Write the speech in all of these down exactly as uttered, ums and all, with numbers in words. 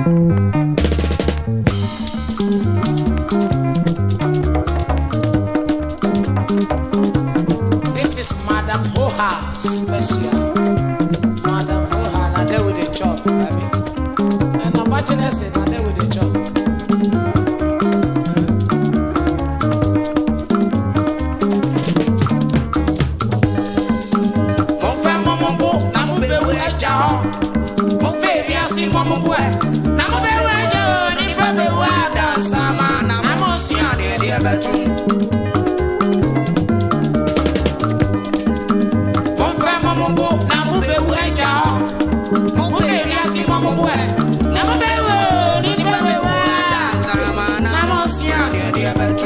This is Madam Hoha special. Madam Hoha, now there with the chop, baby. And I'm watching us, now there with the chop. Monfa Mmomobo, na mo be we ja ho. Mo fe wi asi Mmomobo e. Na mo be we ja ho, ni pa be wa da sama na mo si ane de betu. Monfa Mmomobo, na mo be we ja ho. Mo fe wi asi Mmomobo e. Na mo be we ni pa be wa da sama na mo si ane de betu.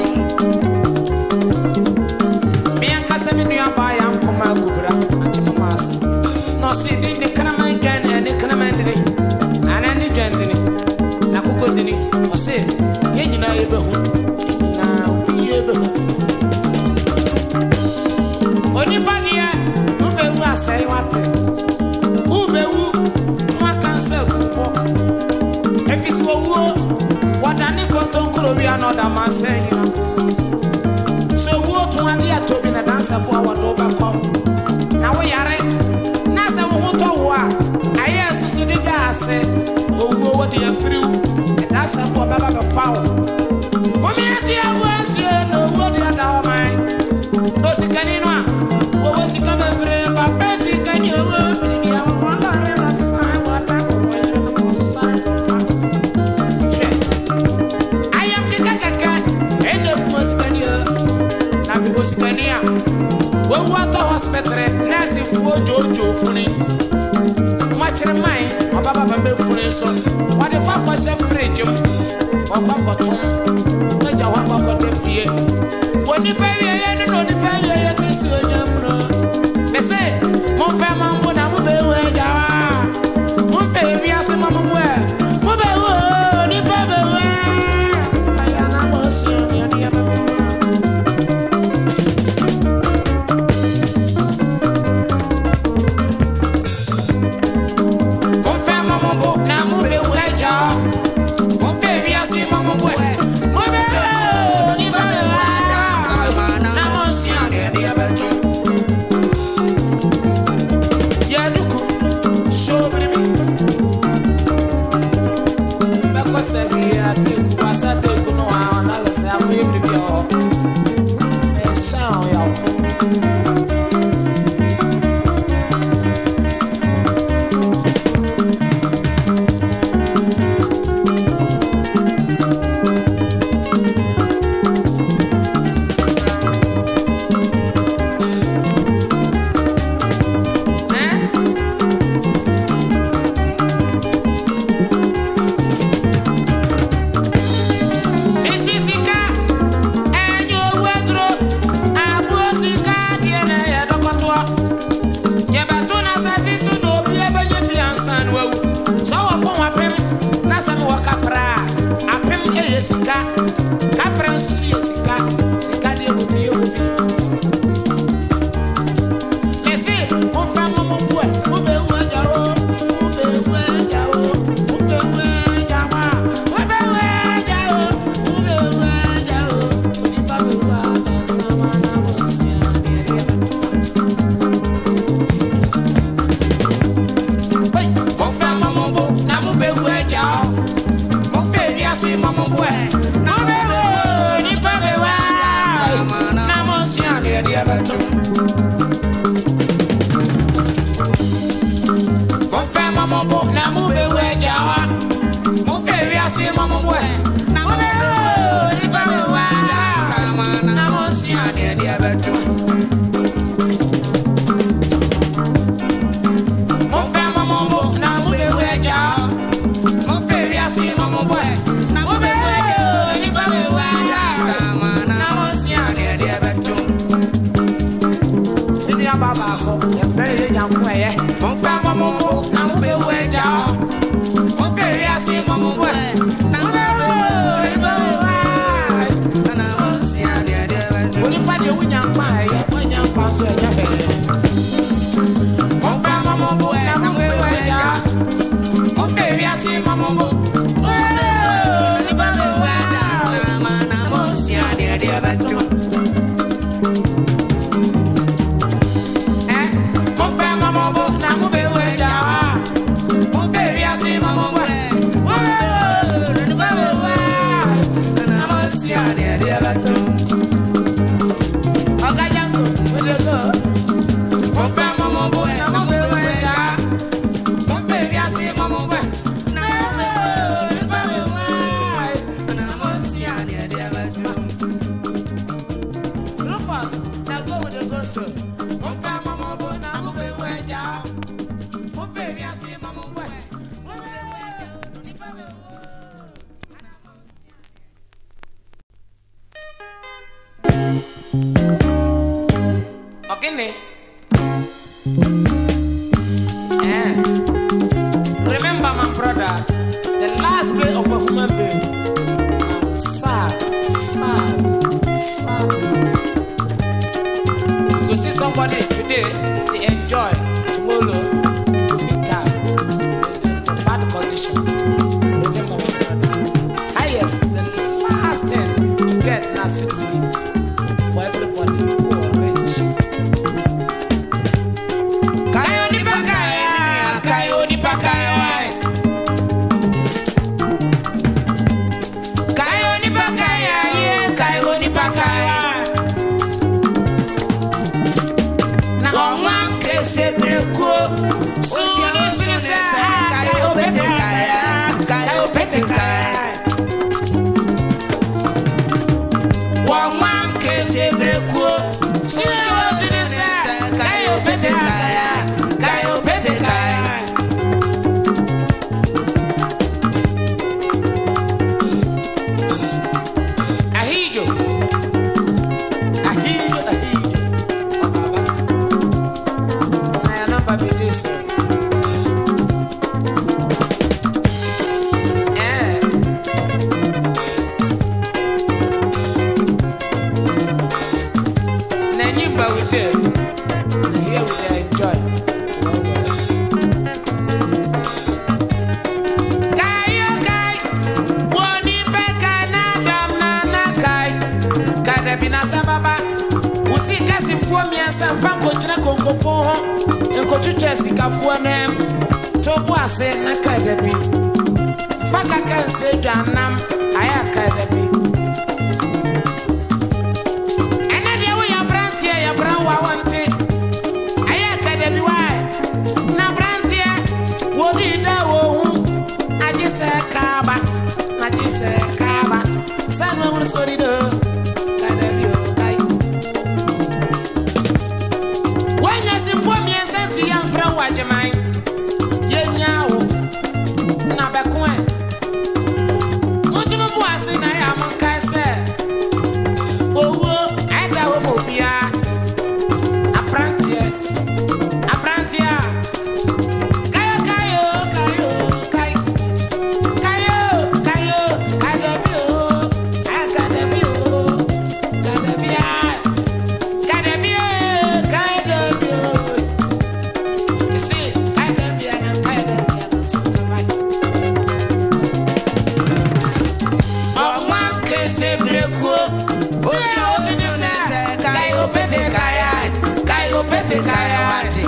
Me ankasa me nua ba ya nkoma kubra. No see the Kanaman Jan and the Kanamandini, and any Jandini, Nakukotini, or say, you know, now you Only who will say what? Who will what can sell? If it's war, what any conton could be another man saying, so what to one year to be a dancer for our Doba. Now we are I answer to the dassy, oh, what do you through? And that's a poor Baba foul. What may I tell was you? No, what do you know, mine? No, see, can you know? What was he coming to bring? But Bessie, can you work with me? I want to run a sign, what I I am the Kaka, and the Moscania. Now, Moscania. Well, what a hospital, Nancy for Jojo Funny. Mine, or Baba Bambi so what if I was a fridge or Papa Tom? Let your one Papa de fear. When you pay and only pay to see a jump. They say, Monfa Mmomobo, na mo be we ja. Monfa wi ase Mmomobo we. Mo be wo, ni be be we. Aya na mo si ni ni be. Monfa Mmomobo, na mo be we ja. Mo be wi ase Mmomobo, na mo be we ba na mo si ade de ba. Oni pa de wunya pa e, wunya pa so e ja be. Monfa Mmomobo, na mo be we ja. Mo be wi ase Mmomobo. Okay, eh. Remember, my brother, the last day of a human being. Sad, sad, sadness. You see somebody today, they enjoy, tomorrow, to be tired, for bad condition. Remember, my brother, highest, the last thing to get now six feet for everybody who are rich. Kae Onipa Kae, Kae Onipa Kae. Kae Onipa Kae, Kae Onipa Kae. Na onwan kese breko, osia osia Kae opete Kae, Kae opete Kae. Onwan kese breko, osia osia Kae opete Kae, Kae opete Kae. Ahijo, ahijo, ahijo. Oh, Baba, I am not happy this. Eh. Nanyimba with it. Here we enjoy. Kae Kae, Onipa Kae na Daben Na Kae. Daben Na Beba. Usi kasi mfuo miensa mfango china konkopo ho. Nkochuche sikafuo nem. Tobu ase na Kae Dabi. Faka kanse dwanam aya Kae Dabi. Ene de wo ya brantie ya bran wa wante. Aya Kae Dabi wa. Na brantie wo di da wo hu. Aje se kaba. Aje se kaba. Sanu mo sori do. Kae Dabi o Kae. Wanya simpo miensanti ya mfra wa jemai. Ye nyawo. Na bekwe. Mutumu buasi na ya mankai se. Owo aida wo mo bia. Aprantie. Aprantie. Kayo kayo kayo kayo. Kayo kayo Kae Dabi o. Kae Dabi o. Kae Dabi a. Kae Dabi o. Kae Dabi o. You see, Kae Dabi a na Kae Dabi a na so bye. Onwan kese breko, osia osia Kae opete Kae, Kae opete Kae wati.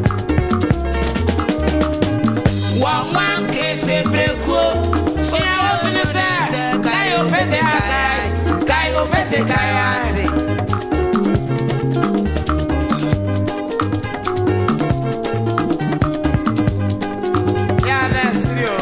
Onwan kese breko, osia osia Kae opete Kae, Kae opete Kae wati. Yeah, that's real.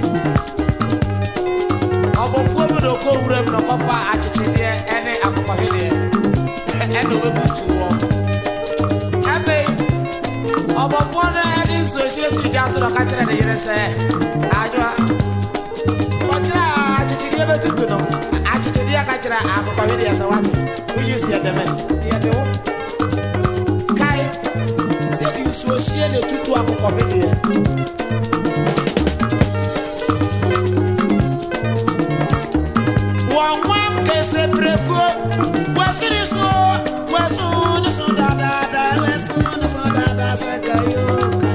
Obofuo bi do ko wura bi no kofa achichide ene akopahede ene obebutu wo abe obofuo no ene so hie si jaso do ka kire ne yire se adwa ko kire achichide betutu no achichide aka kire akopahede se wate uyi si edeme ye de wo Kae se bi so hie ne tutu akopahede Onwan kese breko, wasiri so, wasu ni so da da da, wasu ni so da da se kayo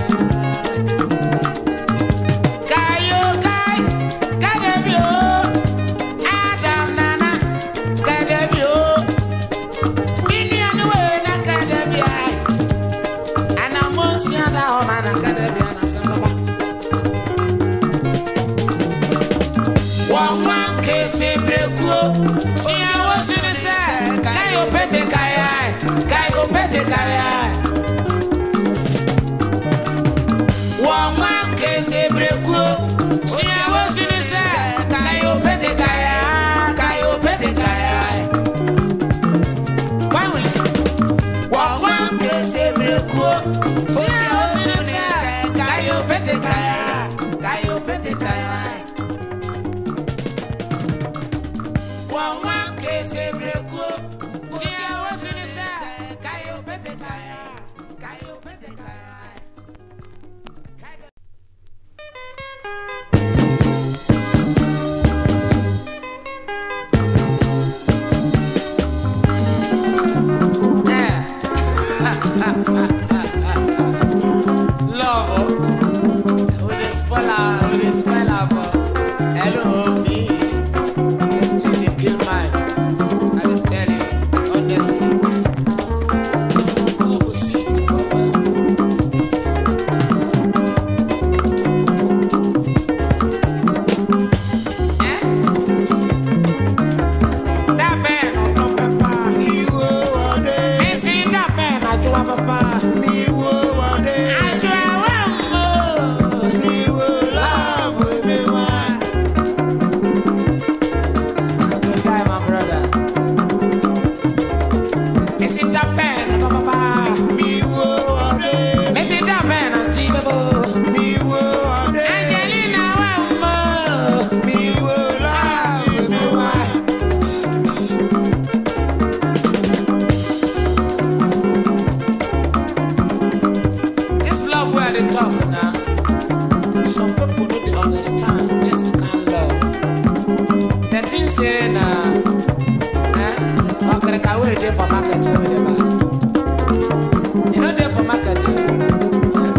Kae. Kae Kae, Kae Dabi o. Adam nana, Kae Dabi o. Bini anuwe na Kae Dabi a. Ana monsi anda o mana Kae Dabi ana sama. with the spoiler, with the spoiler, hello me, this thing they kill mine. I will tell you, honestly. Oh, sweet, oh, eh? Daben Na Odo Beba, me wo wade. Me see Daben Na Odo Beba, me wo wade. Ajo awamo, me wo love me why. I go die, my brother. Me see Daben Na Odo Beba, me wo wade. Me see Daben Na Odo Beba, me wo wade. Angelina awamo, me wo love me why. This love where they talk now. Some people don't they understand this kind of love. The thing say na, eh? Okay, can we dey for market over there, man? You know dey for market. eh?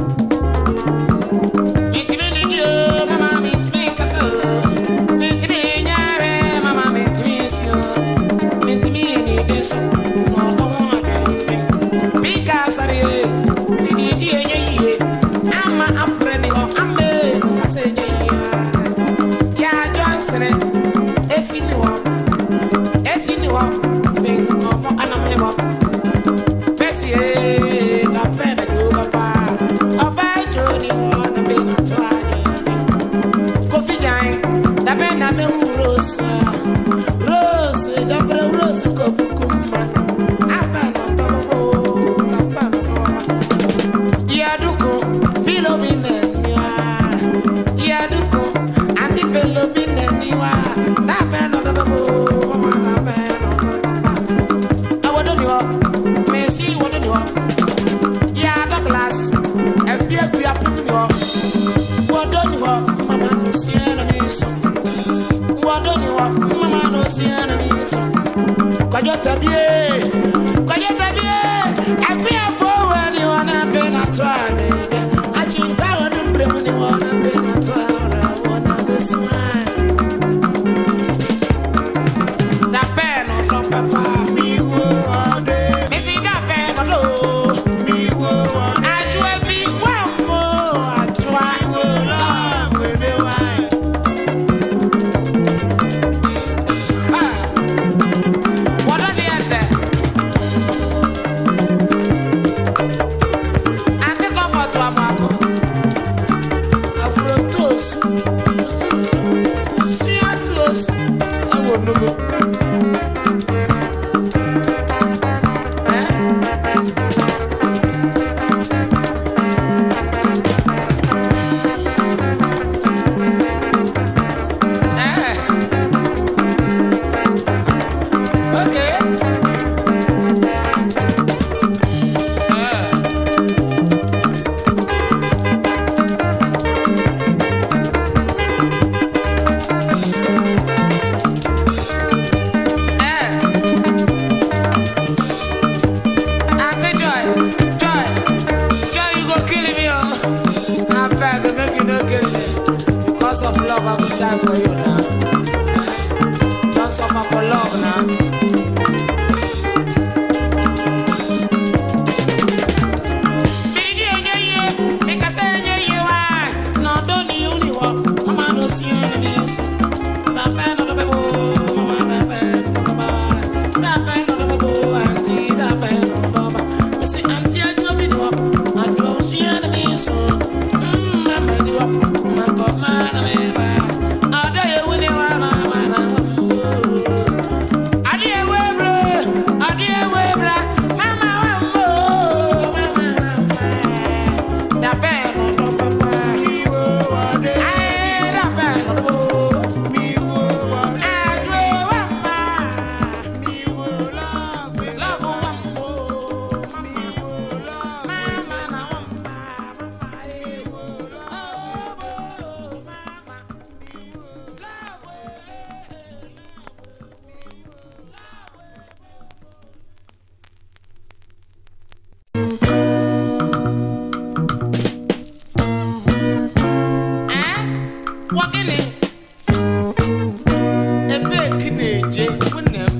Meet me in you, mama, meet me in Kaso. Meet me in Yare, mama, meet me in Sio. Meet me in this. No, don't want to be. Because I did, we did ye ye. I'm a friend of Ambe. I say ye. Yeah, Johnson. Esi ni wa, esi ni wa. Bing, omo anamema. Fesi eh, Daben Na Odo Beba. Oba Joni wa na be na twani. Kofi Jai, Daben na be urosa. Rose, Daben rose kopukumba. Daben Na Odo Beba, Daben Na Odo Beba. Yaduko, Philomena niwa. Yaduko, anti Philomena niwa. Daben Na Odo Beba, mama Daben Na Odo Beba. Awodo niwa, Messi wodo niwa. Ya Douglas, efi efi aputu niwa. Wodo niwa, mama no siena miso. Wodo niwa, mama no siena miso. Kwajo tabie, kwajo tabie. Ekwi afọ ni wana be na twani. Achinga wodo bremu ni wana be na twani. Wana be smile. Daben Na Odo Beba, me wo wade. Me see Daben Na Odo, me wo wade. Ajo ebi wamo, ajo wo love we be why. Ah, what are the other? I think I'm about to amako. Afro toast, see us toast. I won't know. Because of love, I could die for you now. Don't suffer for love now. Because I no don't you only walk. Mama no see any so. Daben Na Odo Beba, mama Daben Na Odo Beba. Daben Na Odo Beba, auntie Daben Na Odo Beba. Me say auntie I do me no. I do see any so. Mm, mama you up, my God man, I'm ever. wakini ebe kineje kunem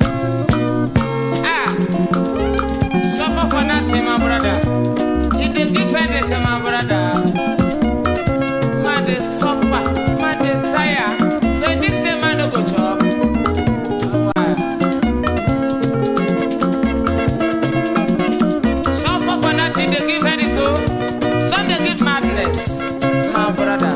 ah suffer for nothing my brother it dey give headache my brother man dey suffer man dey tire so you think say man no go chop suffer for nothing dey give headache o some dey give madness my brother.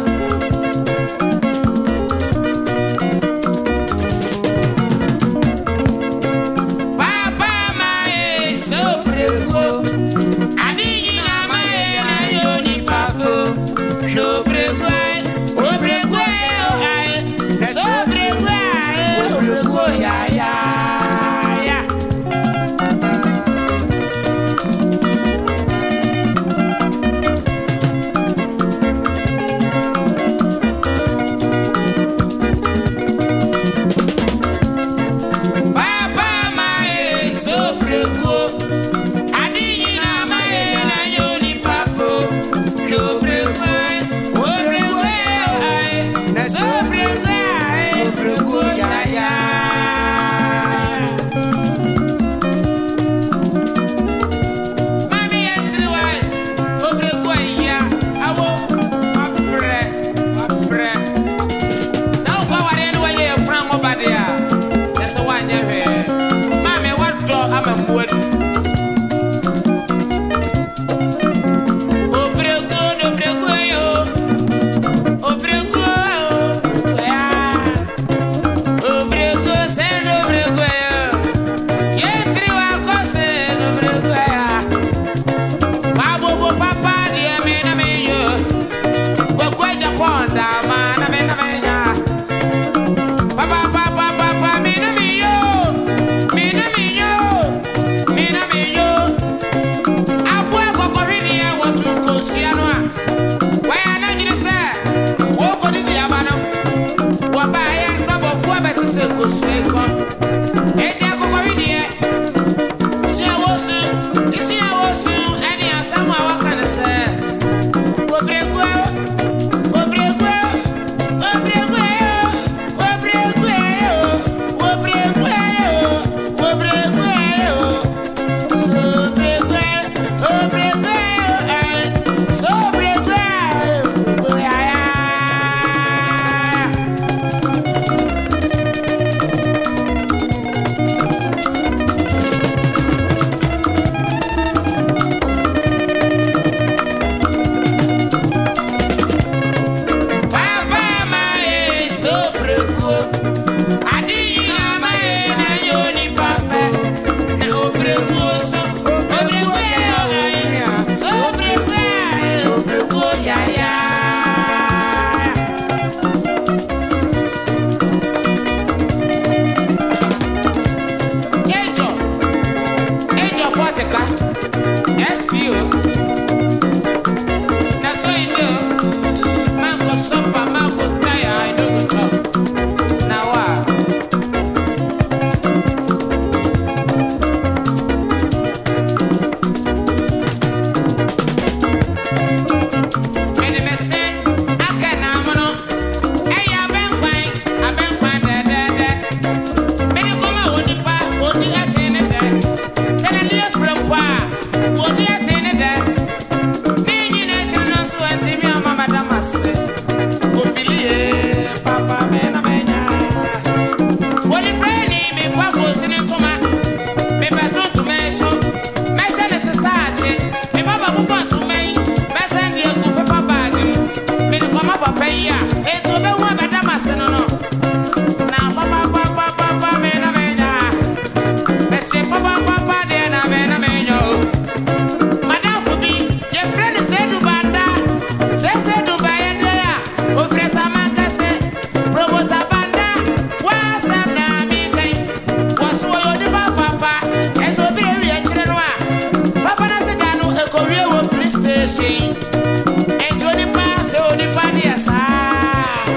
Enjoy the past, only party as I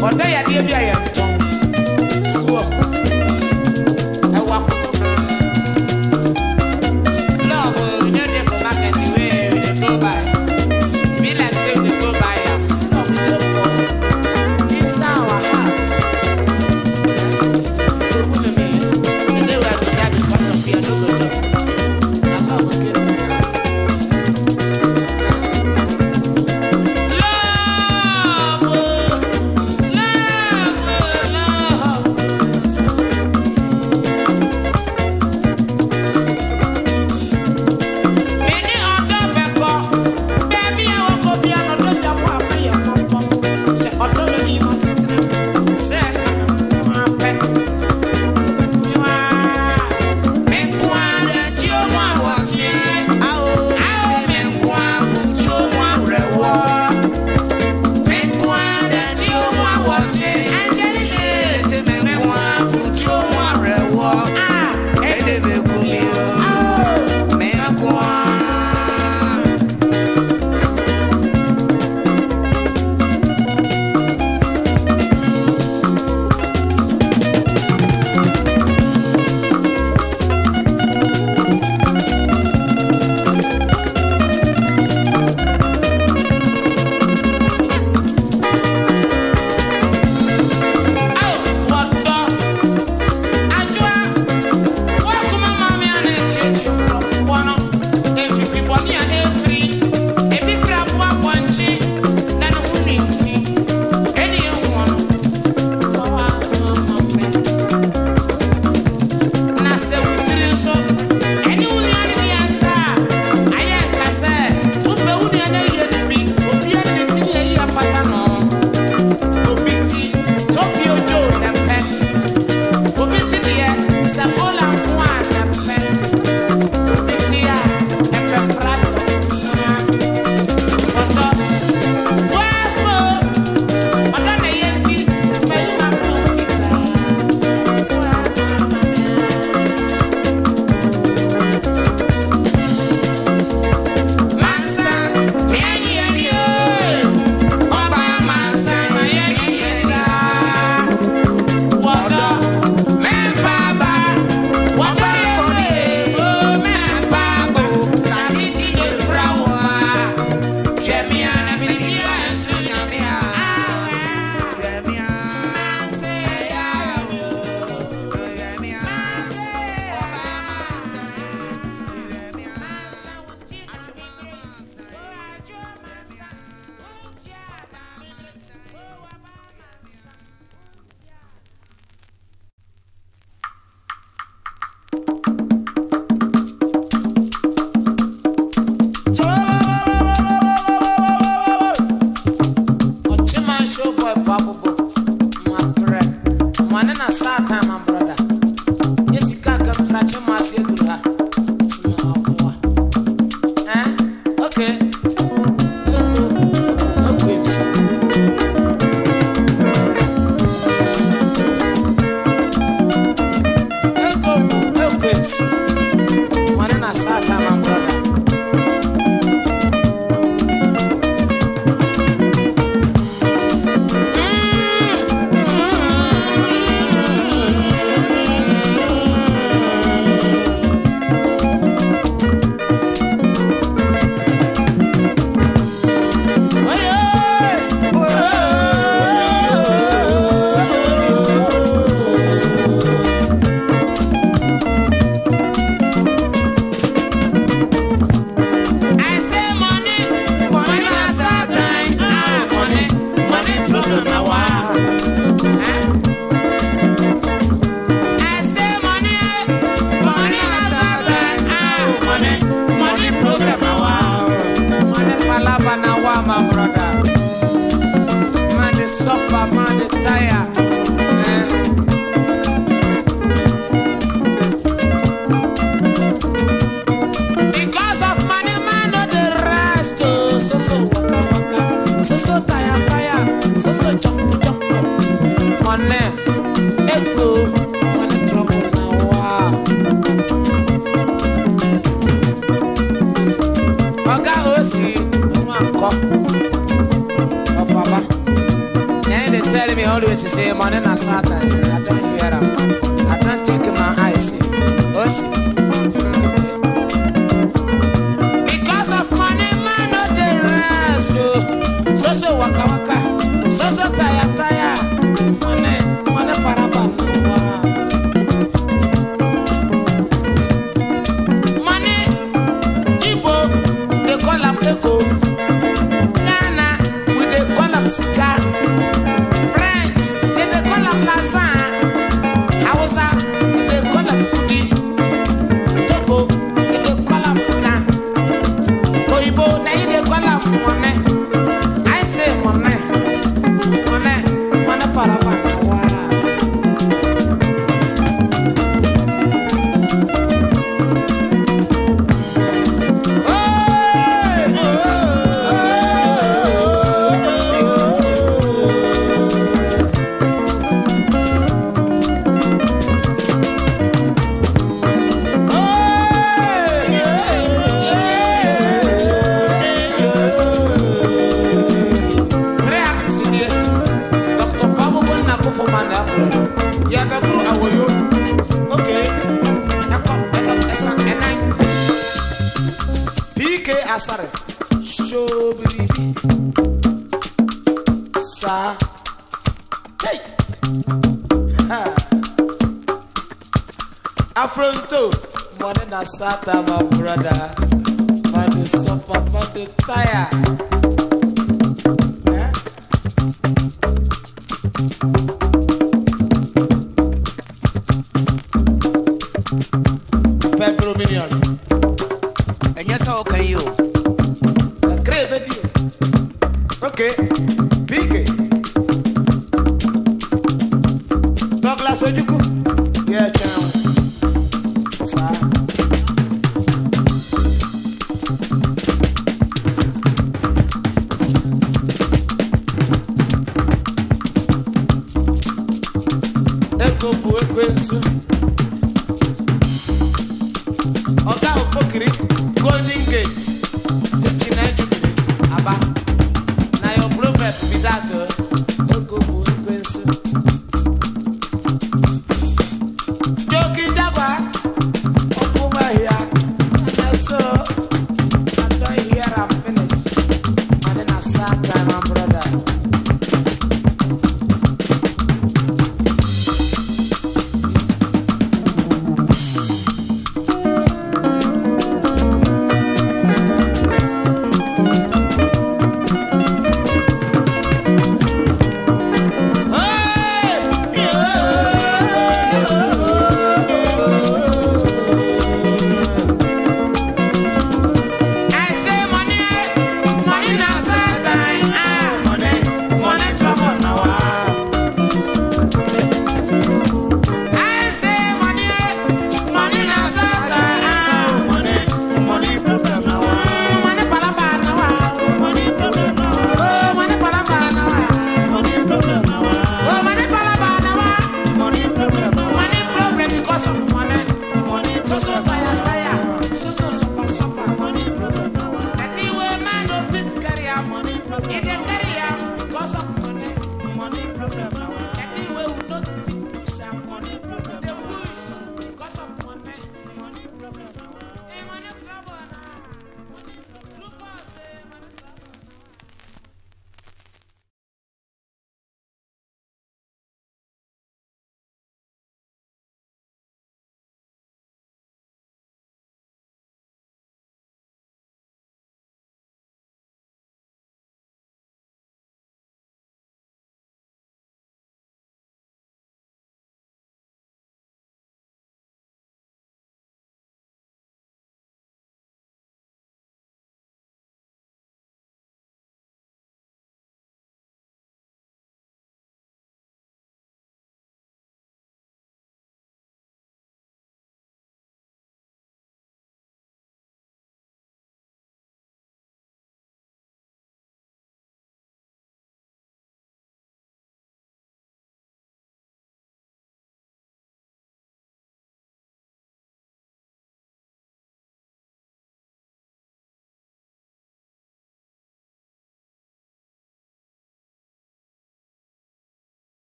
Oda ya de bia ya ton. So. I walk. Love, you know they for market the way they go by. Me like say they go by. No, we don't go. It's our heart. They were to die because of fear, no go. I love again. Paa Bobo, my bread. One and a sad time, my brother. Yes, you can't come fracture my circular. Eh? Okay. Okay. Okay. One and a sad time, my brother. My brother, man, they suffer, man, they tire. Eh? Because of money, man, no the rest. Oh, so so waka waka, so so tire tire, so so jump jump. Money, echo, money trouble now. Wow. Oga Osi, come. telling me always to say money na Satan. I don't hear him. I don't take my eyes. Oh, see. Because of money, man, not the rest. So so waka waka. So so taya taya. Money, money para para. Money, Igbo, they call them Eko. Ghana, we they call them Sika. French, they they call them Lazan. Hausa, they call them Kudi. Togo, they they call them Na. Oyibo, they they call them Money. I say Money, Money, Money para para. Asare show baby sa hey ha afronto money na sata my brother man dey suffer man dey tire eh Pedro Minion. And yes, how can you? The great video. Okay. Pique. Douglas Ojuku. Yeah, channel. Sir. Eko bu eko ensu. Oga Okokiri, Golden Gate, fifty-nine Jubilee, Aba. Now your proverb be that.